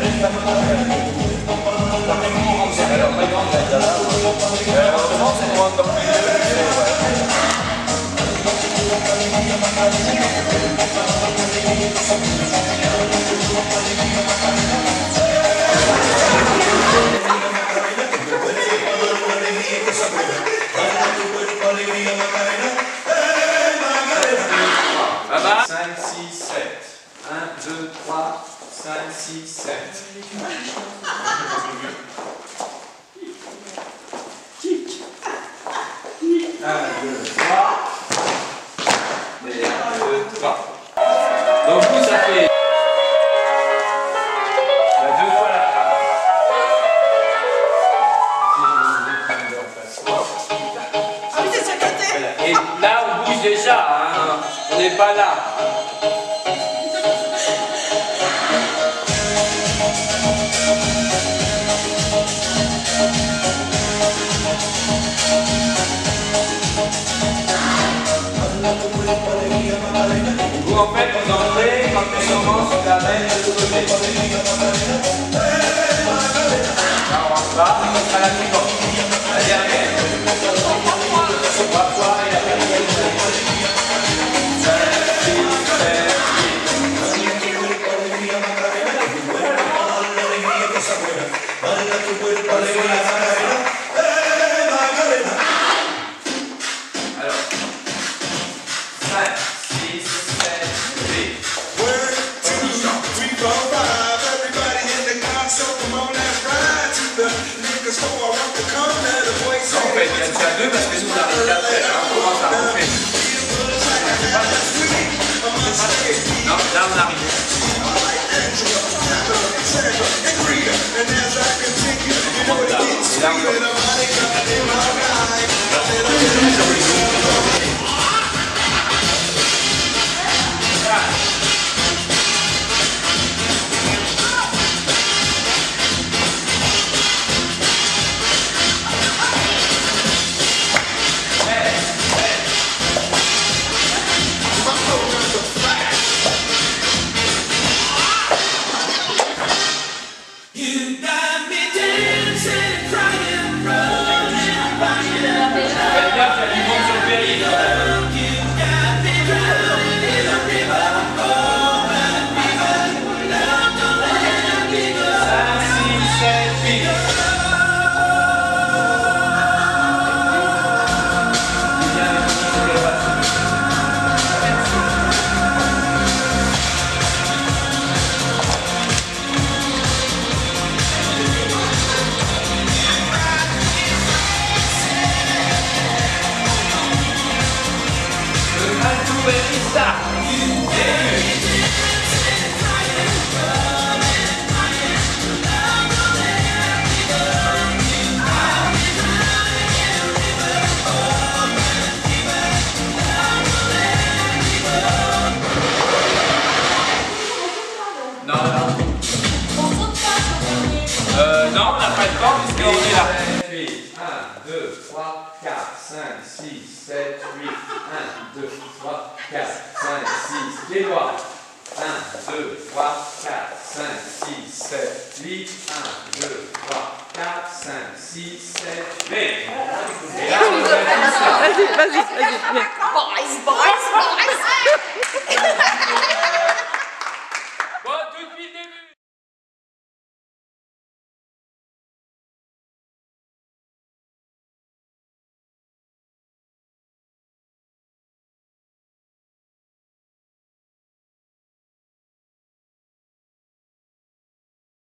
Cinq, six, sept. 1, 2, 3, 5, 6, 7. 1, 2, 3. Et 1, 2, 3. Donc vous, ça fait 2 fois la trappe. Ah oui, c'est sur le côté. Voilà. Et là, on bouge déjà, hein. On n'est pas là. Vous, en fait, vous entrez quand tu commences la main de l'autre côté. Là, on rentre pas, on sera la suivante. La dernière. 3 fois et la quatrième. 5, 6, 7, 2 parce que nous on arrive à faire, on commence à monter. Non, là on arrive. Non, on n'a pas le temps puisqu'on est là. 1, 2, 3, 4, 5, 6, 7, 8. 1, 2, 3, 4, 5, 6. Les doigts. 1, 2, 3, 4, 5, 6, 7, 8. 1, 2, 3, 4, 5, 6, 7, 8. Et là, on va faire ça. Vas-y, viens. Boys, boys, boys.